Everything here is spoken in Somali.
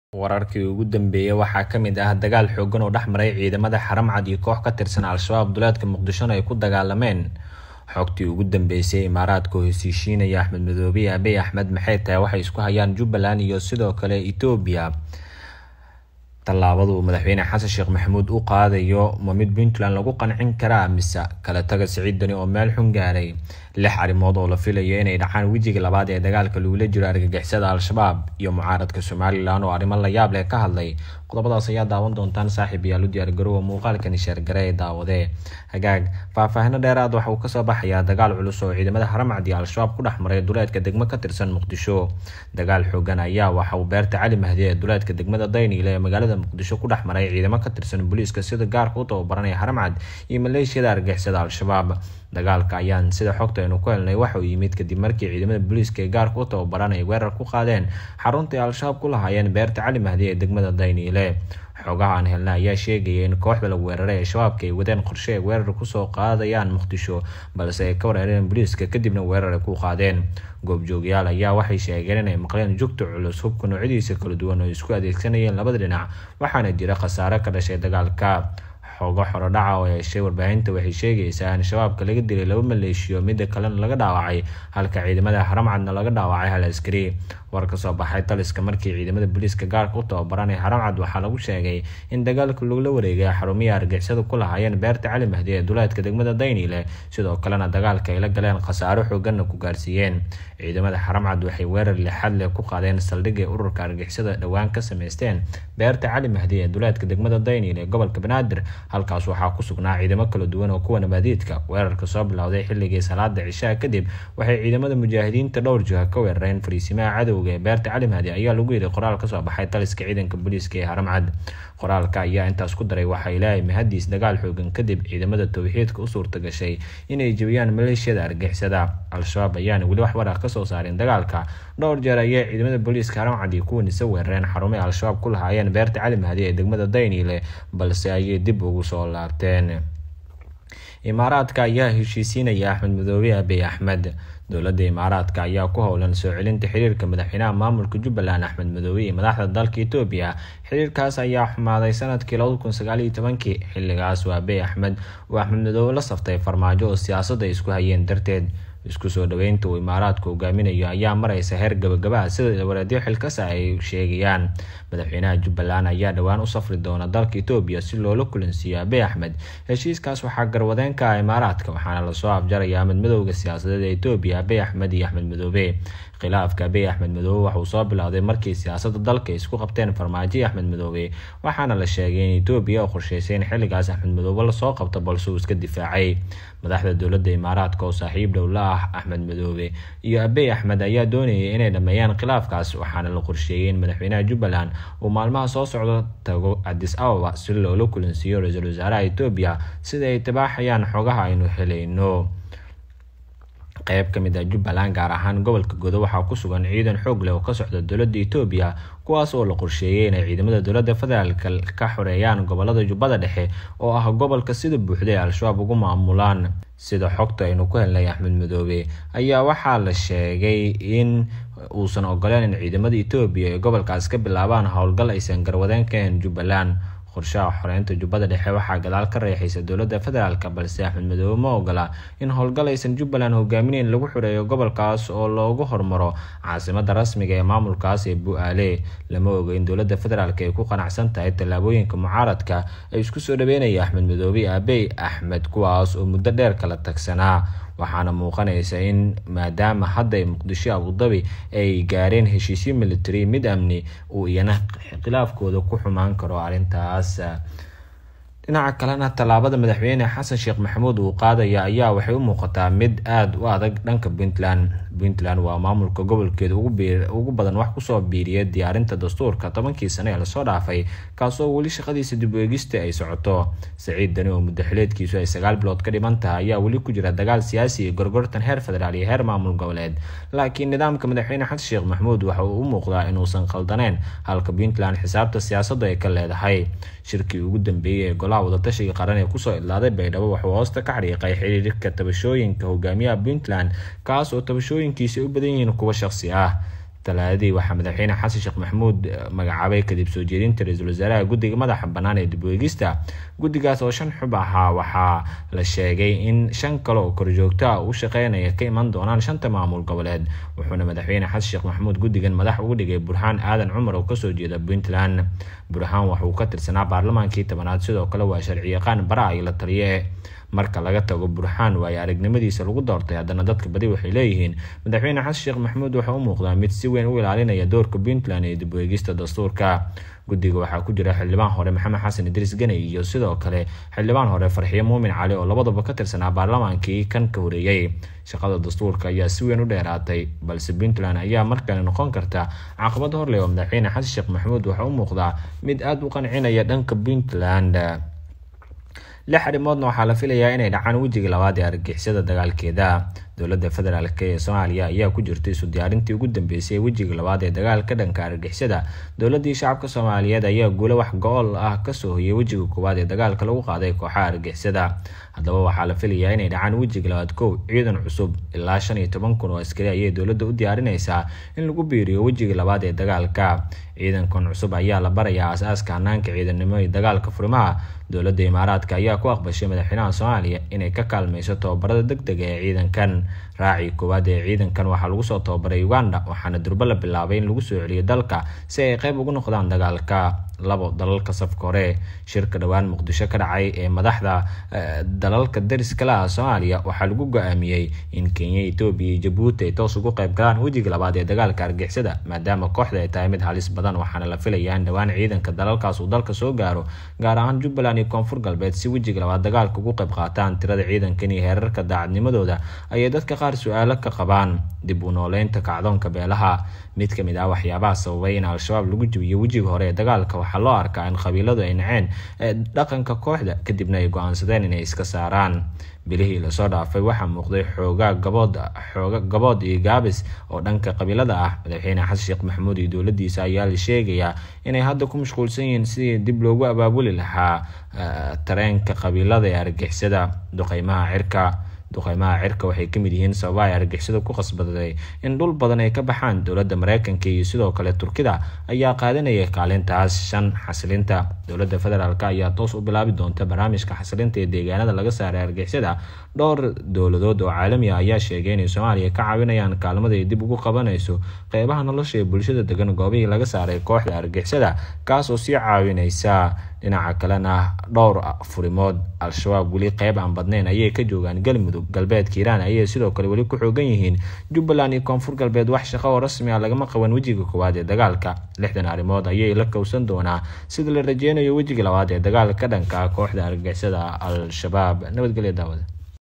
wararkii ugu dambeeyay waxaa ka mid ah dagaal xooggan oo dhexmaray ciidamada Haramcad iyo koox ka tirsan Al-Shabaab duleedka Muqdisho ay ku dagaalameen. xogtii ugu dambeysay Imaaraadka oo heshiishiinaya Axmed Madoobe iyo Abiy Ahmed maxay tahay waxay isku hayaan Jubbaland iyo sidoo kale Ethiopia. tallaabadu madaxweyne Xasan Sheekh Maxamuud uu qaadayo mid Puntland lagu qancin karaa mise kala taga Siciid Dani oo meel xun gaaray. lix arrimood oo la filayo inay dhacaan wajiga labaad ee dagaalka lagula jiro argagixisada Al-Shabaab iyo mucaaradka Somaliland oo arrimo la yaab leh ka hadlay. qodobadaas ayaa daawan doontaan saaxiibayaal u diyaar garoow muuqaalkan sheergaray daawade. hagaag faahfaahin dheeraad waxa uu ka soo baxayaa dagaal culus oo ciidamada Haramcad iyo Al-Shabaab ku dhexmaray duleedka degmo ka tirsan Muqdisho. dagaal xooggan ayaa waxa uu beerta Cali Mahdi ee duleedka degmada Daynile ee magaalada Muqdisho ku dhexmaray ciidamo ka tirsan booliiska sida gaarka u tababaranaya Haramcad iyo maleeshiyada argagixisada Al-Shabaab. dagaalka ayaan sida xogta aynu ku helnay waxa uu yimid kadib markii ciidamada booliiska ee gaarka u tababaran ay weerar ku qaadeen xarunta Al-Shabaab ku lahaayeen beerta Cali Mahdi ee degmada Daynile. xogaha aan helnay ayaa sheegaya in kooxda lagu weeraray ee shabaabka ay wadeen qorshe ay weerar ku soo qaadayaan Muqdisho balse ay ka weerareen booliiska kadibna weerar ay ku qaadeen. goobjoogayaal ayaa waxay sheegeen inay maqleen joogto culus hubka noocyadiisa kala duwan oo isku adeegsanayeen labada dhinac waxaana jira khasaare ka dhashay dagaalka. xogo xorodhaca oo yeeshay warbaahinta waxay sheegaysaa in shabaabka laga dilay laba maleeshiyo mid kalena laga dhaawacay halka ciidamada Haramcadna laga dhaawacay hal askari. war ka soo baxay taliska markii ciidamada booliiska gaarka u tababaran ee Haramcad waxaa lagu sheegay in dagaalka lagula wareegay xarumiya argagixisada ku lahaayeen beerta Cali Mahdi ee duleedka degmada Daynile sidoo kalena dagaalka ay la galeen khasaare xooggan ku gaarsiiyeen. ciidamada Haramcad waxay weerar lixaad leh ku qaadeen saldhigga ururka argagixisada dhawaan ka sameysteen beerta Cali Mahdi ee duleedka degmada Daynile ee gobolka Banaadir. halkaas waxaa ku sugnaa ciidamo kala duwan oo kuwa nabadeedka. weerarka soo bilowday xilligii salaada cishaa kadib waxay ciidamada mujaahidiinta dhowr jiha ka weerareen fariisimaha cadowga ee beerta Cali Mahdi ayaa lagu yiri qoraal ka soo baxay taliska ciidanka booliiska ee Haramcad. qoraalka ayaa intaas ku daray waxa ilaahay mahadiis dagaal xooggan kadib ciidamada tawxiidka u suurta gashay inay jabiyaan maleeshiyada argagixisada. Al-Shabaab ayaana weli wax warar ka soo saareen dagaalka. dhowr jeer ayay ciidamada booliiska Haramcad iyo kuwa nisa weerareen xarumaha Al-Shabaab ku lahaayeen beerta Cali Mahdi ee degmada Daynile balse ay dib ugu soo laabteen. Imaaraadka ayaa heshiisiinaya Axmed Madoobe iyo Abiy Ahmed. dowladda Imaaraadka ayaa ku howlan soo celinta xiriirka madaxweynaha maamulka Jubbaland Axmed Madoobe iyo madaxda dalka Ethiopia. xiriirkaas ayaa xumaaday sanadkii 2019 xilligaas Abiy Ahmed oo Axmed Madoobe la saftay farmaajo oo siyaasadda isku hayeen darteed. isku soo dhaweynta uu Imaaraadku hogaaminayo ayaa maraysa heer gabagaba sida wareedyo xilkas ay sheegayaan. madaxweynaha Jubbaland ayaa dhawaan u safri doona dalka Ethiopia si loola kulansiiyo Abiy Ahmed. heshiiskaas waxaa garwadeen ka ah Imaaraadka waxaana la soo afjarayaa madmadowga siyaasadeed ee Ethiopia Abiy Ahmed iyo Axmed Madoobe. khilaafka Abiy Ahmed Madoobe waxa uu soo bilowday markii siyaasadda dalka isku qabteen farmaajo Axmed Madoobe waxaana la sheegay in Ethiopia oo qorsheysay xilligaas Axmed Madoobe la soo qabto balse uu iska difaacay. madaxda dowladda Imaaraadka oo saaxiib dhow la ah Axmed Madoobe iyo Abiy Ahmed ayaa doonayay inay dhameeyaan khilaafkaas waxaana la qorsheeyay in madaxweynaha Jubbaland uu maalmaha soo socda tago Addis Ababa si loola kulansiiyo ra'iisul wasaaraha Ethiopia sida ay tabaxayaan xogaha aynu helayno. qayb ka mid ah Jubbaland gaar ahaan gobolka Godo waxaa ku sugan ciidan xoog leh oo ka socda dowladda Ethiopia kuwaas oo la qorsheeyay in ciidamada dowladda federaalka ka xoreeyaan gobolada Jubbada Dhexe oo ah gobolka sida buuxda ee Al-Shabaab ugu maamulaan. sida xogta aynu ku helnay Axmed Madoobe ayaa waxaa la sheegay in uusan ogoleen in ciidamada Ethiopia ee gobolkaas ka bilaabaan howlgal aysan garwadeen ka ahayn Jubbaland. qorshaha xoreynta Jubbada Dhexe waxaa gadaal ka reexaysa dowladda federaalka balse Axmed Madoobe ma ogola in howlgal aysan Jubbaland hogaamineen lagu xoreeyo gobolkaas oo loogu hormaro caasimadda rasmiga ee maamulkaas ee Bu'aale. lama oga in dowladda federaalka ay ku qanacsan tahay tallaabooyinka mucaaradka ay isku soo dhaweynaya Axmed Madoobe iyo Abiy Ahmed kuwaas oo muddo dheer kala tagsanaa. waxaana muuqanaysa in maadaama hadda ay Muqdisho Abu Dhabi ay gaareen heshiisyo military mid amni uu iyana khilaafkooda ku xumaan karo arintaas. dhinaca kalena tallaabada madaxweyne Xasan Sheekh Maxamuud uu qaadaya ayaa waxay u muuqataa mid aad u adag dhanka Puntland. Puntland waa maamulka gobolkeeda ugu badan wax ku soo biiriyay diyaarinta dastuurka 10kii sano ee la soo dhaafay kaasoo wali shaqadiisa dib u eegista ay socoto. Siciid Dani oo muddo xileedkiisu ay 9 bilood ka dhiman tahay ayaa wali ku jira dagaal siyaasi iyo gorgortan heer federaal iyo heer maamul goboleed. laakiin nidaamka madaxweyne Xasan Sheekh Maxamuud waxa uu u muuqdaa inuusan qaldaneen halka Puntland xisaabta siyaasadda ay ka leedahay. shirkii ugu dambeeyay ee golaha wadatashiga qaran ee ku soo ilaaday Baydhabo waxa uu hoosta ka xariiqay xiriirka tabashooyinka hogaamiyaha Puntland kaas oo tabashooyinkiisa u badan yihiin kuwa shakhsi ah. talaadii waxaa madaxweyne xasan sheekh maxamuud magacaabay kadib soo jeedinta ra'iisul wasaaraha guddiga madaxa bannaan ee dib u eegista. guddigaas oo 5 xub ahaa waxaa la sheegay in 5 kale oo korjoogto ah u shaqeynaya ka iman doonaan 5 maamul goboleed, wuxuuna madaxweyne xasan sheekh maxamuud guddigan madax ugu dhigay Burhaan Aadan Cumar oo kasoo jeeda Puntland. Burhaan waxa uu ka tirsanaa baarlamaankii 10aad, sidoo kale waa sharci yaqaan bara ay la taliye. marka laga tago Burhaan way aragnimadiisa lagu doortay, haddana dadka badi waxay leeyihiin madaxweyne xasan sheekh maxamuud waxa uu muuqdaa mid si weyn u ilaalinaya doorka Puntland ee dib u eegista dastuurka. guddiga waxaa ku jira xildhibaan hore Maxamed Xasan Idriis Ganay iyo sidoo kale xildhibaan hore Farxiyo Muumin Cali oo labadaba ka tirsanaa baarlamaankii kan ka horeeyay. shaqada dastuurka ayaa si weyn u dheeraatay, balse Puntland ayaa markale noqon karta caqabad hor leh oo madaxweyne xasan sheekh maxamuud waxa uu muuqdaa mid aad u qancinaya dhanka Puntland. 6 arrimoodna waxaa la filayaa inay dhacaan wejiga labaad ee argagixisada dagaalkeeda. dowladda federaalka ee Soomaaliya ayaa ku jirtay isu diyaarintii ugu dambeysay wejiga labaad ee dagaalka dhanka argagixisada. dowladda shacabka Soomaaliyeed ayaa guulo wax go'ol ah ka soo hoyay wejiga koowaad ee dagaalka lagu qaaday kooxaha argagixisada. haddaba waxaa la filayaa inay dhacaan wejiga labaad ciidan cusub ilaa 15,000 oo askari ayay dowladda u diyaarinaysaa in lagu biiriyo wejiga labaad ee dagaalka. ciidankan cusub ayaa la barayaa aasaaska hanaanka ciidanimo ee dagaalka furimaha. dowladda Imaaraadka ayaa ku aqbashay madaxweynaha Soomaaliya inay ka kaalmayso tababarada degdega ee ciidankan. raaci koowaad ee ciidankan waxaa lagu soo tababaray Uganda, waxaana durba la bilaabay in lagu soo celiyo dalka si ay qayb uga noqdaan dagaalka. dalalka safka hore. shirka dhawaan Muqdisho ka dhacay ee madaxda dalalka dariska la Soomaaliya waxaa lagu go'aamiyay in Kenya, Ethiopia iyo Djibouti ay toos uga qayb galaan wejiga labaad ee dagaalka argagixisada, maadaama kooxda ay tahay mid halis badan. waxaana la filayaa in dhawaan ciidanka dalalkaas uu dalka soo gaaro, gaar ahaan Jubbaland iyo Koonfur Galbeed, si wejiga labaad dagaalka uga qayb qaataan. tirada ciidankan iyo heerarka daacadnimadooda ayay dadka qaar su'aalo ka qabaan. dib u nooleynta kacdoonka beelaha. mid ka mid ah waxyaabaha sababay in al-shabaab lagu jabiyo wejiga hore ee dagaalka waxaa loo arkaa in qabiiladu ay naceen dhaqanka kooxda, kadibna ay go'aansadeen inay iska saaraan. bilihii la soo dhaafay waxaa muuqday xoogaa gabood iyo gaabis oo dhanka qabiilada ah. madaxweyne xasan sheekh maxamuud iyo dowladdiisa ayaa la sheegayaa inay hadda ku mashquulsan yihiin sidii dib loogu abaabuli lahaa tareenka qabiilada ee argagixisada. duqeymaha cirka waxay ka mid yihiin sababaha ay argagixisada ku qasbaday in dhul badan ay ka baxaan. dowladda Mareykanka iyo sidoo kale Turkida ayaa qaadanaya kaalintaas. 5 xasilinta. dowladda federaalka ayaa toos u bilaabi doonta barnaamijka xasilinta ee deegaanada laga saaray argagixisada. dhowr dowladood oo caalami ah ayaa sheegay in Soomaaliya ka caawinayaan kaalmada ay dib ugu qabanayso qaybaha nolosha ee bulshada degan goobihii laga saaray kooxda argagixisada, kaas oo sii caawinaysa. dhinaca kalena dhowr furimood al-shabaab weli qayb aan badnayn ayay ka joogaan galmudug, galbeedka Hiiraan ayay sidoo kale weli ku xoogan yihiin. Jubbaland iyo Koonfur Galbeed wax shaqo oo rasmi ah lagama qaban wejiga koowaad ee dagaalka. 6 arrimood ayay la kowsan doonaa sida la rajeynayo wejiga labaad ee dagaalka dhanka kooxda argagixisada al-shabaab. nabadgelyo daawada.